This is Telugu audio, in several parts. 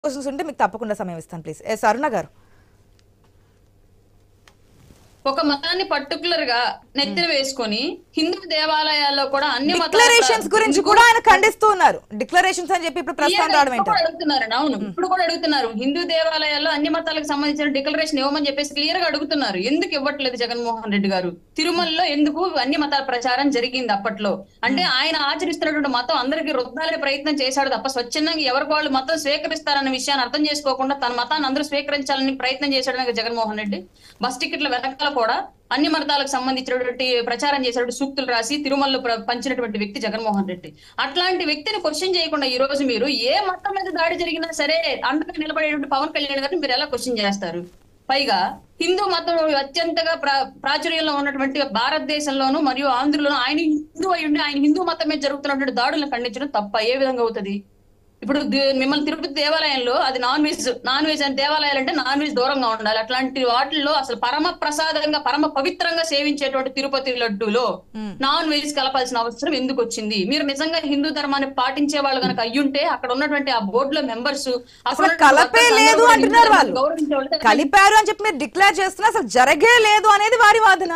క్వశ్చన్స్ ఉంటే మీకు తప్పకుండా సమయం ఇస్తాను ప్లీజ్. అరుణ గారు, ఒక మతాన్ని పర్టికులర్ గా నెత్తిన వేసుకొని హిందూ దేవాలయాల్లో కూడా అన్ని డిక్లరేషన్స్ గురించి కూడా ఆయన ఖండిస్తూ ఉన్నారు. డిక్లరేషన్స్ అని చెప్పి ఇప్పుడు ప్రస్తావన రావడం ఏంటి అడుగుతున్నారు. అవును, ఇప్పుడు కూడా అడుగుతున్నారు. హిందూ దేవాలయాల్లో అన్ని మతాలకు సంబంధించిన డిక్లరేషన్ ఇవ్వమని చెప్పేసి క్లియర్ గా అడుగుతున్నారు. ఎందుకు ఇవ్వట్లేదు జగన్మోహన్ రెడ్డి గారు? తిరుమలలో ఎందుకు అన్ని మతాల ప్రచారం జరిగింది అప్పట్లో? అంటే ఆయన ఆచరిస్తున్నటువంటి మతం అందరికీ రుద్దాలే ప్రయత్నం చేశాడు తప్ప స్వచ్ఛందంగా ఎవరికి వాళ్ళు మతం స్వీకరిస్తారన్న విషయాన్ని అర్థం చేసుకోకుండా తన మతాన్ని అందరూ స్వీకరించాలని ప్రయత్నం చేశాడు జగన్మోహన్ రెడ్డి. బస్ టికెట్ల వెనకాల కూడా అన్ని మతాలకు సంబంధించినటువంటి ప్రచారం చేసినటువంటి సూక్తులు రాసి తిరుమలలో పంచినటువంటి వ్యక్తి జగన్మోహన్ రెడ్డి. అట్లాంటి వ్యక్తిని క్వశ్చన్ చేయకుండా ఈ రోజు మీరు ఏ మతం మీద దాడి జరిగినా సరే అండగా నిలబడేటువంటి పవన్ కళ్యాణ్ గారిని మీరు ఎలా క్వశ్చన్ చేస్తారు? పైగా హిందూ మతం అత్యంతగా ప్రాచుర్యంలో ఉన్నటువంటి భారతదేశంలోను మరియు ఆంధ్రలోను ఆయన హిందూ అయి ఉండి ఆయన హిందూ మతం మీద జరుగుతున్నటువంటి దాడులను ఖండించడం తప్ప ఏ విధంగా అవుతుంది? ఇప్పుడు మిమ్మల్ని తిరుపతి దేవాలయంలో అది నాన్ వెజ్ అని దేవాలయాలు అంటే నాన్ వెజ్ దూరంగా ఉండాలి. అట్లాంటి వాటిల్లో అసలు పరమ ప్రసాదంగా పరమ పవిత్రంగా సేవించేటువంటి తిరుపతి లడ్డూలో నాన్ వెజ్ కలపాల్సిన అవసరం ఎందుకు వచ్చింది? మీరు నిజంగా హిందూ ధర్మాన్ని పాటించే వాళ్ళు కనుక అయ్యుంటే అక్కడ ఉన్నటువంటి ఆ బోర్డులో మెంబర్స్ కలపే లేదు అంటున్నారు వాళ్ళు. కలిపారు అని చెప్పి మీరు డిక్లేర్ చేస్తున్నా అసలు జరగే లేదు అనేది వారి వాదన.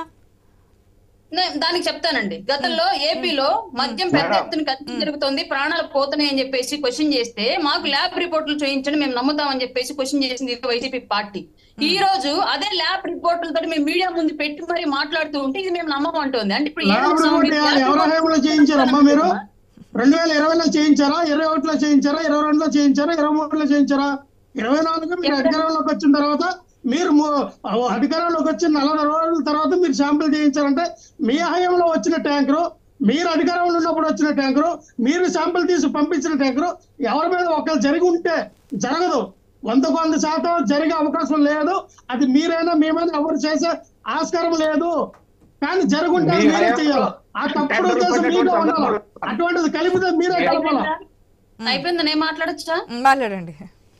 దానికి చెప్తానండి. గతంలో ఏపీలో మద్యం పెద్ద ఎత్తున కత్తి జరుగుతోంది, ప్రాణాలు పోతున్నాయి అని చెప్పేసి క్వశ్చన్ చేస్తే మాకు ల్యాబ్ రిపోర్టులు చూపించండి మేము నమ్ముతామని చెప్పేసి క్వశ్చన్ చేసింది వైసీపీ పార్టీ. ఈ రోజు అదే ల్యాబ్ రిపోర్టులతో మేము మీడియా ముందు పెట్టి మరి మాట్లాడుతూ ఉంటే ఇది మేము నమ్మమంటుంది. అంటే ఇప్పుడు 2020లో చేయించారమ్మా మీరు? 2020లో చేయించారా? 21లో చేయించారా? 22లో చేయించారా? 23లో చేయించారా? 24 మీరు అధికారంలోకి వచ్చిన తర్వాత మీరు అధికారంలోకి వచ్చిన 40 రోజుల తర్వాత మీరు శాంపిల్ చేయించారంటే మీ హయాంలో వచ్చిన ట్యాంకరు, మీరు అధికారంలో ఉన్నప్పుడు వచ్చిన ట్యాంకరు, మీరు శాంపిల్ తీసి పంపించిన ట్యాంకరు ఎవరి మీద ఒకరు జరిగి ఉంటే జరగదు. 100% జరిగే అవకాశం లేదు. అది మీరైనా మేమైనా ఎవరు చేసే ఆస్కారం లేదు. కానీ జరుగుంటే మీరే చేయాలి. ఆ తప్పుడు ఉద్దేశం మీరే ఉండాలి. అటువంటిది కలిపితే మీరే కలపాలి. అయిపోయింది. నేను మాట్లాడొచ్చా? మాట్లాడండి.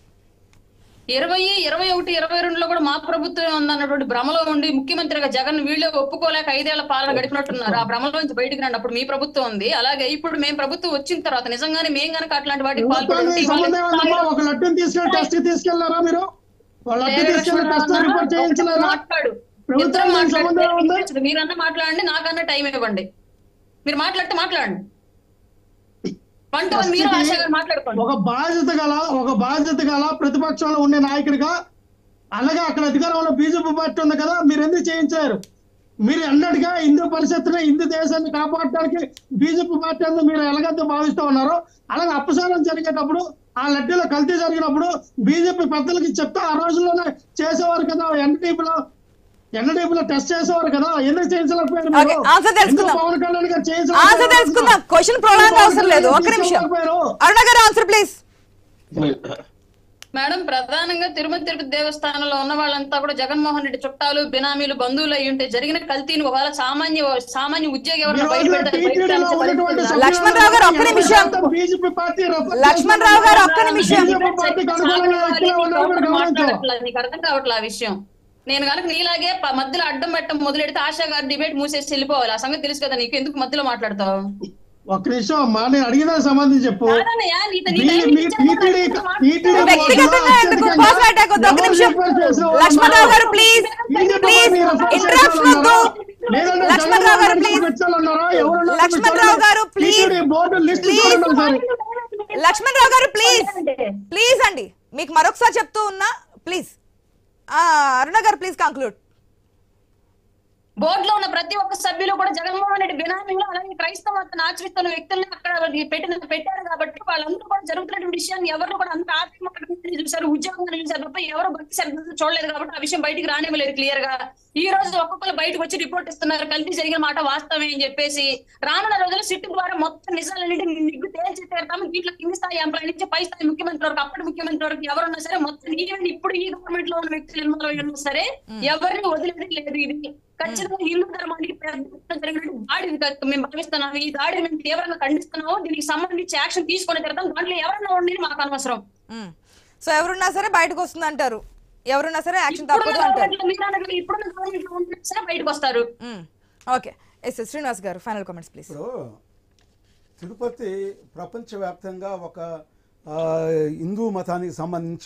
20, 21, 22లో కూడా మా ప్రభుత్వం ఉందన్నటువంటి భ్రమలో ఉండి ముఖ్యమంత్రిగా జగన్ వీళ్ళు ఒప్పుకోలేక 5 ఏళ్ల పాలన గడిపినట్టున్నారు. ఆ భ్రమలో నుంచి బయటకు రండి. అప్పుడు మీ ప్రభుత్వం ఉంది. అలాగే ఇప్పుడు మేము ప్రభుత్వం వచ్చిన తర్వాత నిజంగానే మేము కనుక అట్లాంటి వాటికి ఒక లడ్డూని తీసుకెళ్ళి టెస్ట్ తీసుకెళ్లారా? మీరు మాట్లాడు. మీరన్నా మాట్లాడండి, నాకన్నా టైం ఇవ్వండి. మీరు మాట్లాడితే మాట్లాడండి. ఒక బాధ్యత గల ప్రతిపక్షంలో ఉండే నాయకుడిగా, అలాగే అక్కడ అధికారంలో బీజేపీ పార్టీ ఉంది కదా, మీరు ఎందుకు చేయించారు? మీరు అన్నట్టుగా హిందూ పరిషత్తుని హిందూ దేశాన్ని కాపాడటానికి బీజేపీ పార్టీ అంతా మీరు ఎలాగైతే భావిస్తూ ఉన్నారో, అలాగే అపసారం జరిగేటప్పుడు ఆ లడ్డూలో కల్తీ జరిగినప్పుడు బీజేపీ పెద్దలకి చెప్తే ఆ రోజుల్లోనే చేసేవారు కదా. ఎన్డీపీలో టెస్ట్ చేసేవారు కదా, ఎందుకు చేయించలేకపోయారు? పవన్ కళ్యాణ్ గారు చేయించలేకపోయారు. క్వశ్చన్ ప్రొలాంగ్ అవసరం లేదు. ఒక్క నిమిషం అరుణ గారు ఆన్సర్ ప్లీజ్. మేడం, ప్రధానంగా తిరుపతి దేవస్థానంలో ఉన్న వాళ్ళంతా కూడా జగన్మోహన్ రెడ్డి చుట్టాలు, బినామీలు, బంధువులు అయి ఉంటే జరిగిన కల్తీని ఒకవేళ సామాన్య ఉద్యోగి ఎవరైనా బయటపెడతారు. లక్ష్మణ్ రావు గారు ఒక్క నిమిషం. లక్ష్మణ్ రావు గారు ఒక్క నిమిషం. నీకు అర్థం కావట్లే ఆ విషయం. నేను కనుక నీలాగే మధ్యలో అడ్డం పెట్టడం మొదలెడితే ఆశా గారు డిబేట్ మూసేసి వెళ్ళిపోవాలి. ఆ సంగతి తెలుసు కదా నీకు. ఎందుకు మధ్యలో మాట్లాడతావు? ఒక్క నిమిషం అమ్మా, నేను అడిగిన సంబంధించి చెప్పు. లక్ష్మణ్ రావు గారు ప్లీజ్ ప్లీజ్ ఇంటరప్షన్ వద్దు. లక్ష్మణ్ రావు గారు ప్లీజ్. లక్ష్మణ్ రావు గారు ప్లీజ్ లక్ష్మణ్ రావు గారు ప్లీజ్ ప్లీజ్ అండి, మీకు మరొకసారి చెప్తూ ఉన్నా ప్లీజ్. అరుణ గారు ప్లీజ్ కంక్లూడ్. బోర్డులో ఉన్న ప్రతి ఒక్క సభ్యులు కూడా జగన్మోహన్ రెడ్డి బినామీలో అలాగే క్రైస్తవతను ఆచరిస్తున్న వ్యక్తుల్ని అక్కడ పెట్టారు కాబట్టి వాళ్ళందరూ కూడా జరుగుతున్నటువంటి విషయాన్ని ఎవరు కూడా అంత ఆత్మీయంగా చూశారు, ఉద్యోగంగా చూశారు తప్ప ఎవరు భక్తి శ్రద్ధ చూడలేదు. కాబట్టి ఆ విషయం బయటికి రానివ్వలేదు క్లియర్ గా. ఈ రోజు ఒక్కొక్కరు బయటకు వచ్చి రిపోర్ట్ ఇస్తున్నారు కల్తీ జరిగిన మాట వాస్తవమే అని చెప్పేసి. రానున్న రోజుల్లో సిట్టు ద్వారా మొత్తం నిజాలన్నింటినీ నిగ్గు తేల్చి తీరుతాము. దీంట్లో కింది స్థాయి ఎంప్లాయీ నుంచి పై స్థాయి ముఖ్యమంత్రి వరకు, అప్పటి ముఖ్యమంత్రి వరకు ఎవరున్నా సరే మొత్తం ఈవెన్ ఇప్పుడు ఈ గవర్నమెంట్ లో ఉన్న వ్యక్తులు ఇన్వాల్వ్ అయి ఉన్నా సరే ఎవరిని వదిలేది లేదు. ఇది ఖచ్చితంగా హిందూ ధర్మానికి జరిగినట్టు దాడి మేము భావిస్తున్నాము. ఈ దాడిని మేము తీవ్రంగా ఖండిస్తున్నాము. దీనికి సంబంధించి యాక్షన్ తీసుకొని తిరగడం. దాంట్లో ఎవరన్నా ఉండేది మాకు అనవసరం. సో ఎవరున్నా సరే బయటకు వస్తుంది అంటారు, ఎవరున్నా సరే యాక్షన్ తప్పదు అంటారు. ఇప్పుడు సరే బయటకు వస్తారు. ఓకే, శ్రీనివాస్ గారు ఫైనల్ కామెంట్స్ ప్లీజ్. తిరుపతి ప్రపంచవ్యాప్తంగా ఒక హిందూ మతానికి సంబంధించి